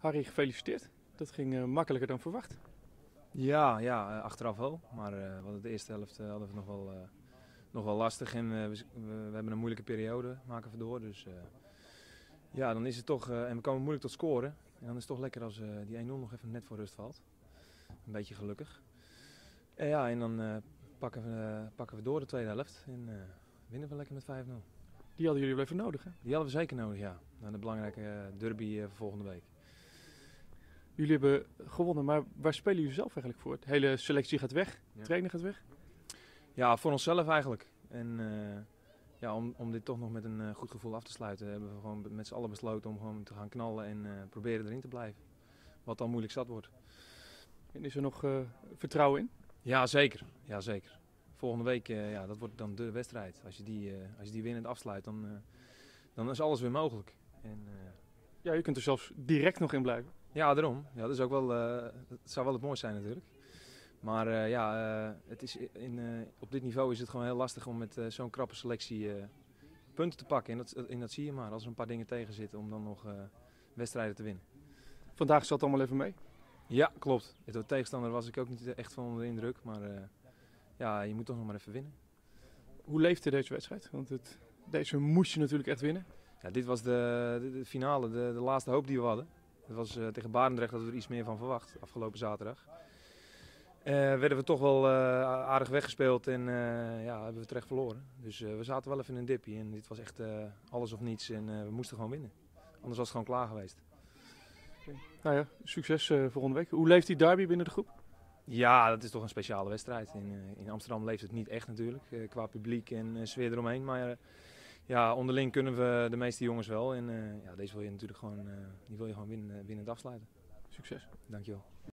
Harry, gefeliciteerd. Dat ging makkelijker dan verwacht. Ja, achteraf wel. Maar we hadden de eerste helft hadden we nog wel lastig. En we hebben een moeilijke periode, maken we door. Dus ja, dan is het toch... en we komen moeilijk tot scoren. En dan is het toch lekker als die 1-0 nog even net voor rust valt. Een beetje gelukkig. En dan pakken we door de tweede helft. En winnen we lekker met 5-0. Die hadden jullie wel even nodig, hè? Die hadden we zeker nodig, ja. Naar de belangrijke derby voor volgende week. Jullie hebben gewonnen, maar waar spelen jullie zelf eigenlijk voor? De hele selectie gaat weg, de trainer gaat weg. Ja, voor onszelf eigenlijk. En om dit toch nog met een goed gevoel af te sluiten, hebben we gewoon met z'n allen besloten om gewoon te gaan knallen en proberen erin te blijven. Wat dan moeilijk zat wordt. En is er nog vertrouwen in? Ja, zeker. Ja, zeker. Volgende week, dat wordt dan de wedstrijd. Als je die winnend afsluit, dan is alles weer mogelijk. En, ja, je kunt er zelfs direct nog in blijven. Ja, daarom. Ja, dat is ook wel, het zou wel het mooiste zijn natuurlijk. Maar het is op dit niveau is het gewoon heel lastig om met zo'n krappe selectie punten te pakken. En dat zie je maar als er een paar dingen tegen zitten om dan nog wedstrijden te winnen. Vandaag zat het allemaal even mee. Ja, klopt. De tegenstander was ik ook niet echt van onder de indruk. Maar je moet toch nog maar even winnen. Hoe leefde deze wedstrijd? Want deze moest je natuurlijk echt winnen. Ja, dit was de finale, de laatste hoop die we hadden. Het was tegen Barendrecht dat we er iets meer van verwacht, afgelopen zaterdag. Werden we toch wel aardig weggespeeld en hebben we terecht verloren. Dus we zaten wel even in een dipje en dit was echt alles of niets en we moesten gewoon winnen. Anders was het gewoon klaar geweest. Okay. Nou ja, succes volgende week. Hoe leeft die derby binnen de groep? Ja, dat is toch een speciale wedstrijd. In Amsterdam leeft het niet echt natuurlijk, qua publiek en sfeer eromheen. Maar onderling kunnen we de meeste jongens wel. En deze wil je natuurlijk gewoon, winnend afsluiten. Succes. Dankjewel.